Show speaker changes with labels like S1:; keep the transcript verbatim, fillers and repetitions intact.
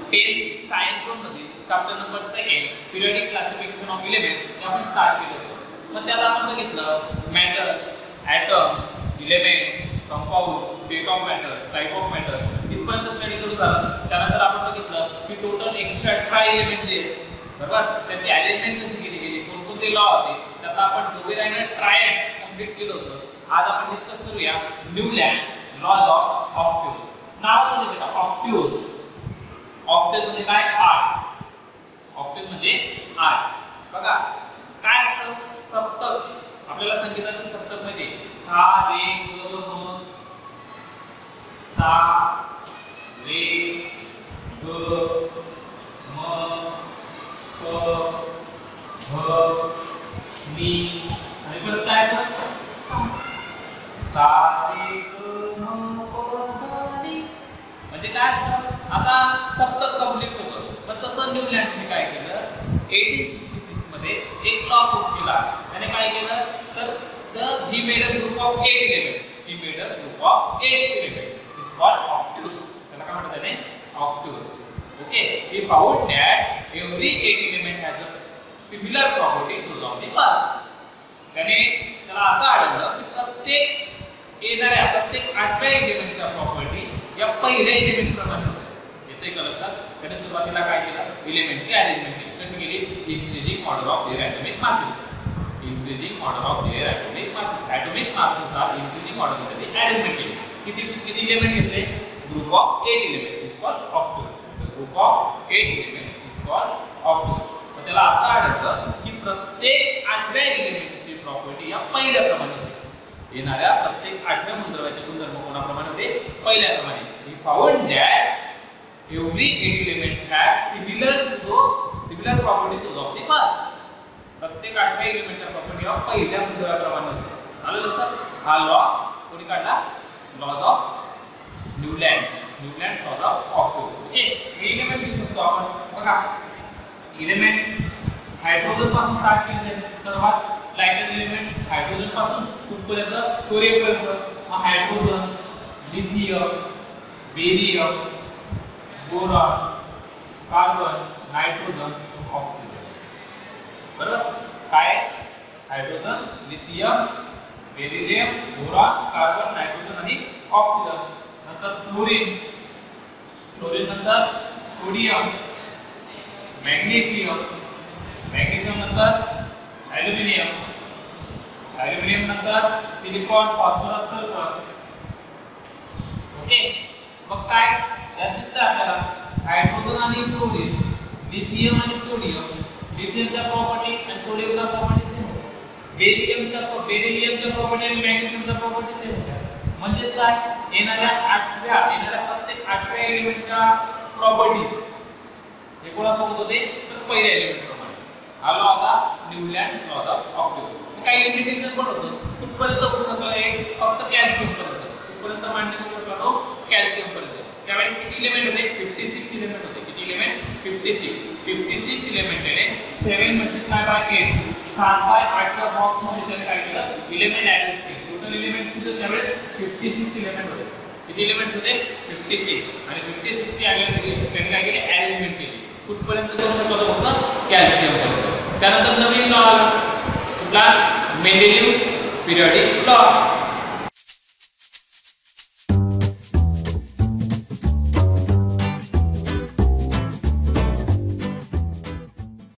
S1: Ten science one मध्ये chapter number second periodic classification of element आपण start केलं होतं. मग त्यात आपण बघितलं matters, atoms, elements, compound, state of matters, type of matter इथपर्यंत स्टडी करून झालं. त्यानंतर आपण बघितलं की टोटल एकशे अठरा एलिमेंट जे बरोबर त्याची अरेंजमेंट कशी केली गेली, कोणकोणते लॉ होते, त्यात आपण डोबेरायनर ट्रायड्स कंप्लीट केलं होतं. आज आपण डिस्कस करूया न्यूलँड्स लॉज ऑफ ऑक्टिव्स. नाव म्हणजे बेटा ऑक्टिव्स. ऑक्टिव्स म्हणजे काय? आठ. ऑक्टिव्स म्हणजे आठ. बघा काय असतं सप्तक. आपल्याला संगीताच्या सप्तक मध्ये सा रे ग म, सा रे ग म प ध नी आणि परत काय येतं सा. सा रे ग म प ध नी म्हणजे काय असतं. आता सप्तक कंप्लीट होतं. पण तसं न्यूलँड्सने काय केलं अठरा सिक्स्टी सिक्स मध्ये एक लॉ पुट केला. त्याने काय केलं तर the he made a group of eight elements. He made a group of eight elements is called octaves. त्याला काय म्हणतात त्याने octaves. Okay. He found that every eight element has a similar property to of the first. त्याने त्याला असं आढळलं की प्रत्येक येणाऱ्या प्रत्येक आठव्या एलिमेंटच्या प्रॉपर्टी या पहिल्या एलिमेंट प्रमाणे होत्या. येते का लक्षात? त्याने सुरुवातीला काय केलं एलिमेंटची अरेंजमेंट केली. कशी केली? Increasing order of their atomic masses. Increasing order of their atomic masses. Atomic मासनुसार इंक्रीजिंग ऑर्डर मध्ये अरेंजमेंट केली. किती किती एलिमेंट घेतले? Group of eight element is called octaves. Group of eight element is called octaves. तर त्याला असं आढळलं की प्रत्येक आठव्या एलिमेंटची प्रॉपर्टी या पहिल्याप्रमाणे होते. येणाऱ्या प्रत्येक आठव्या मूलद्रव्याचे गुणधर्म कोणाप्रमाणे होते? पहिल्याप्रमाणे. He found that every eight element has similar to similar property to of the first. प्रत्येक आठव्या एलिमेंटच्या प्रॉपर्टी या पहिल्या मूलद्रव्याप्रमाणे होते. आलं लक्षात? हा लॉ कोणी काढला? Laws of Newlands. Newlands laws of octaves. Okay. Element घेऊ शकतो आपण. बघा एलिमेंट हायड्रोजन पासून स्टार्ट केले जाते. सर्वात लाइटर एलिमेंट हायड्रोजन पासून कुठपर्यंत? थोरियम पर्यंत. Hydrogen, lithium, barium, boron, carbon, nitrogen, oxygen. बरोबर? काय? Hydrogen, lithium, beryllium, boron, carbon, nitrogen आणि ऑक्सिजन. नंतर फ्लोरीन. फ्लोरीन नंतर सोडियम, मॅग्नेशियम, मॅग्नेशियम नंतर ॲल्युमिनियम, ॲल्युमिनियम नंतर सिलिकॉन, फॉस्फरस, सल्फर. ओके. मग काय यात दिसतं आपल्याला हायड्रोजन आणि फ्लोरीन, लिथियम आणि सोडियम. लिथियमच्या प्रॉपर्टी आणि सोडियमच्या प्रॉपर्टी सेम होत्या. बेरिलियमच्या बेरिलियमच्या प्रॉपर्टी आणि मॅग्नेशियमच्या प्रॉपर्टी सेम होत्या. म्हणजेच काय येणाऱ्या आठव्या येणाऱ्या प्रत्येक आठव्या एलिमेंटच्या प्रॉपर्टीज हे कोणासोबत होते? तर पहिल्या एलिमेंट प्रमाणे. हा लॉ होता न्यूलँड्स लॉ ऑफ ऑक्टिव्स. काही लिमिटेशन पण होतं. कुठपर्यंत होऊ शकलं हे? फक्त कॅल्शियम पर्यंतच. कुठपर्यंत मान्य होऊ शकला तो? कॅल्शियम पर्यंत. त्यावेळेस किती एलिमेंट होते? छप्पन्न एलिमेंट होते. किती एलिमेंट? छप्पन्न. छप्पन्न एलिमेंटने सात मल्टिप्लाय बाय आठ सात बाय आठ च्या बॉक्स मध्ये त्याने काय केलं? एलिमेंट अरेंज केले. टोटल एलिमेंट्स किती होते त्यावेळेस? छप्पन्न एलिमेंट होते. किती एलिमेंट्स होते? छप्पन्न. आणि छप्पन्न ची अरेंजमेंट त्याने काय केली? अरेंजमेंट केली. कुठपर्यंत जाऊ शकतो फक्त? कॅल्शियम पर्यंत. त्यानंतर नवीन लॉ आला कुठला? Mendeleev's periodic law.